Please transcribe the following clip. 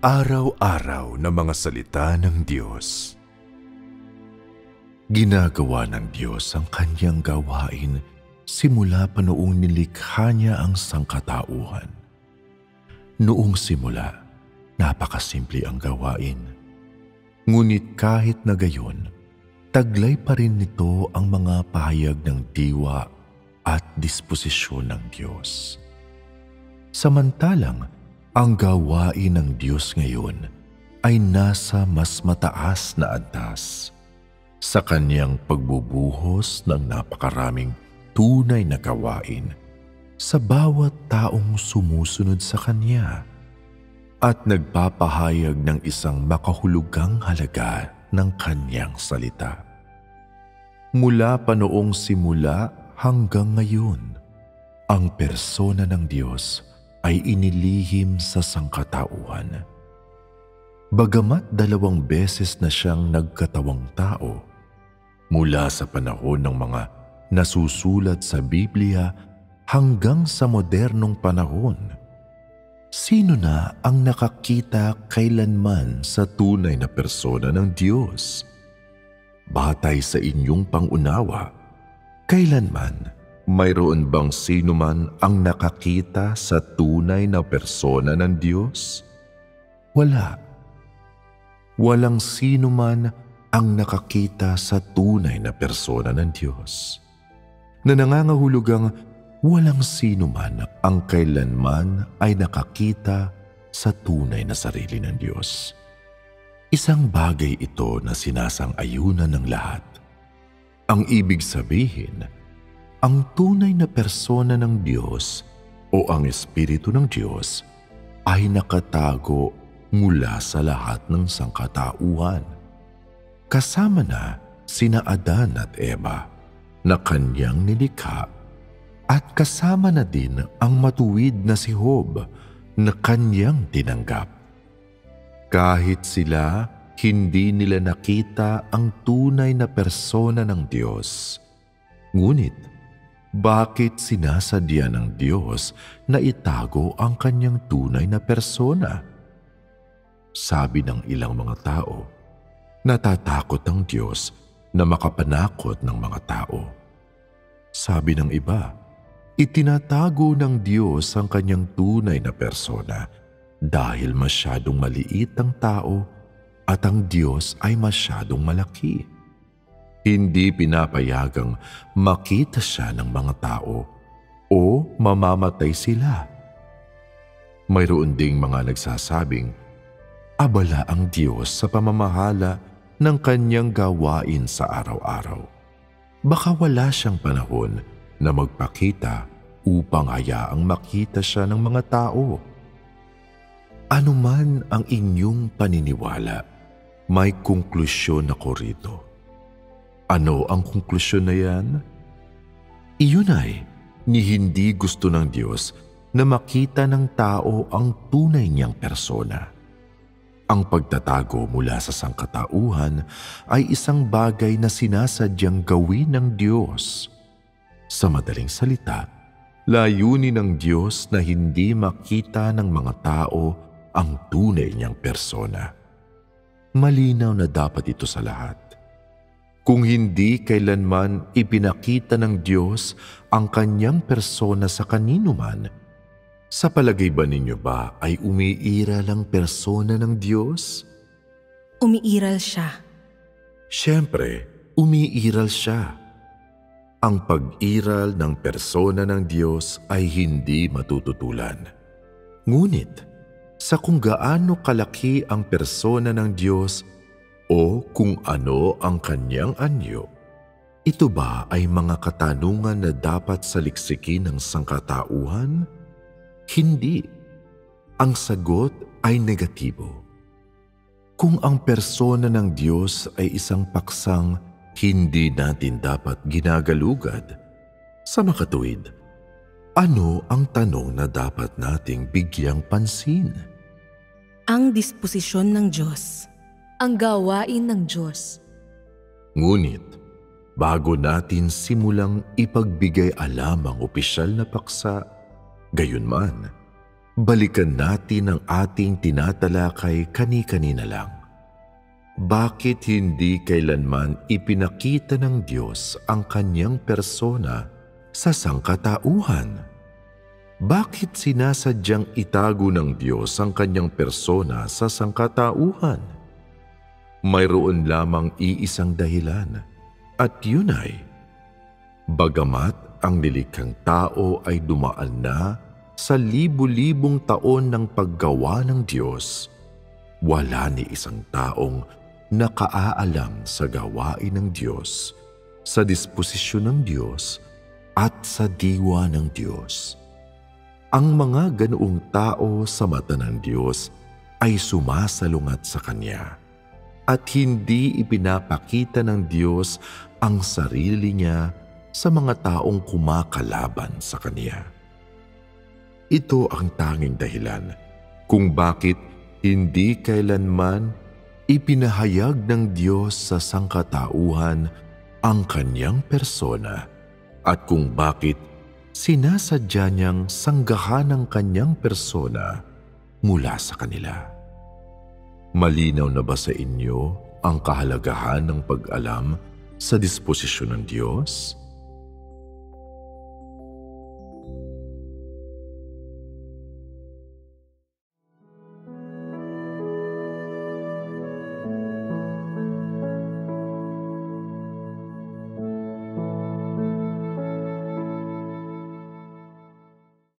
Araw-araw na mga salita ng Diyos. Ginagawa ng Diyos ang kanyang gawain simula pa noong nilikha niya ang sangkatauhan. Noong simula, napakasimple ang gawain. Ngunit kahit na gayon, taglay pa rin nito ang mga pahayag ng diwa at disposisyon ng Diyos. Samantalang, ang gawain ng Diyos ngayon ay nasa mas mataas na antas sa kanyang pagbubuhos ng napakaraming tunay na gawain sa bawat taong sumusunod sa kanya at nagpapahayag ng isang makahulugang halaga ng kanyang salita. Mula pa noong simula hanggang ngayon, ang persona ng Diyos ay inilihim sa sangkatauhan. Bagamat 2 beses na siyang nagkatawang tao, mula sa panahon ng mga nasusulat sa Biblia hanggang sa modernong panahon, sino na ang nakakita kailanman sa tunay na persona ng Diyos? Batay sa inyong pangunawa, kailanman mayroon bang sino man ang nakakita sa tunay na persona ng Diyos? Wala. Walang sino man ang nakakita sa tunay na persona ng Diyos. Na nangangahulugang walang sino man ang kailanman ay nakakita sa tunay na sarili ng Diyos. Isang bagay ito na sinasang-ayunan ng lahat. Ang ibig sabihin, ang tunay na persona ng Diyos o ang Espiritu ng Diyos ay nakatago mula sa lahat ng sangkatauhan. Kasama na sina Adan at Eva na kanyang nilikha at kasama na din ang matuwid na si Job na kanyang tinanggap. Kahit sila, hindi nila nakita ang tunay na persona ng Diyos. Ngunit, bakit sinasadya ng Diyos na itago ang kanyang tunay na persona? Sabi ng ilang mga tao, natatakot ang Diyos na makapanakot ng mga tao. Sabi ng iba, itinatago ng Diyos ang kanyang tunay na persona dahil masyadong maliit ang tao at ang Diyos ay masyadong malaki. Hindi pinapayagang makita siya ng mga tao o mamamatay sila. Mayroon ding mga nagsasabing, abala ang Diyos sa pamamahala ng kanyang gawain sa araw-araw. Baka wala siyang panahon na magpakita upang hayaang makita siya ng mga tao. Ano man ang inyong paniniwala, may konklusyon ako rito. Ano ang konklusyon na yan? Iyon ay, ni hindi gusto ng Diyos na makita ng tao ang tunay niyang persona. Ang pagtatago mula sa sangkatauhan ay isang bagay na sinasadyang gawin ng Diyos. Sa madaling salita, layunin ng Diyos na hindi makita ng mga tao ang tunay niyang persona. Malinaw na dapat ito sa lahat. Kung hindi kailanman ipinakita ng Diyos ang kanyang persona sa kanino man, sa palagay ba ninyo ba ay umiiral ang persona ng Diyos? Umiiral siya. Siyempre, umiiral siya. Ang pag-iral ng persona ng Diyos ay hindi matututulan. Ngunit, sa kung gaano kalaki ang persona ng Diyos o kung ano ang kanyang anyo, ito ba ay mga katanungan na dapat saliksikin ng sangkatauhan? Hindi. Ang sagot ay negatibo. Kung ang persona ng Diyos ay isang paksang hindi natin dapat ginagalugad, sa makatuwid, ano ang tanong na dapat nating bigyang pansin? Ang disposisyon ng Diyos. Ang gawain ng Diyos. Ngunit, bago natin simulang ipagbigay alam ang opisyal na paksa, gayunman, Balikan natin ang ating tinatalakay kani-kanina lang. Bakit hindi kailanman ipinakita ng Diyos ang kanyang persona sa sangkatauhan? Bakit sinasadyang itago ng Diyos ang kanyang persona sa sangkatauhan? Mayroon lamang iisang dahilan, at yun ay, bagamat ang nilikhang tao ay dumaan na sa libu-libong taon ng paggawa ng Diyos, wala ni isang taong nakaaalam sa gawain ng Diyos, sa disposisyon ng Diyos, at sa diwa ng Diyos. Ang mga ganoong tao sa mata ng Diyos ay sumasalungat sa Kanya, at hindi ipinapakita ng Diyos ang sarili niya sa mga taong kumakalaban sa Kanya. Ito ang tanging dahilan kung bakit hindi kailanman ipinahayag ng Diyos sa sangkatauhan ang Kanyang persona, at kung bakit sinasadya niyang sanggahan ang Kanyang persona mula sa kanila. Malinaw na ba sa inyo ang kahalagahan ng pag-alam sa disposisyon ng Diyos?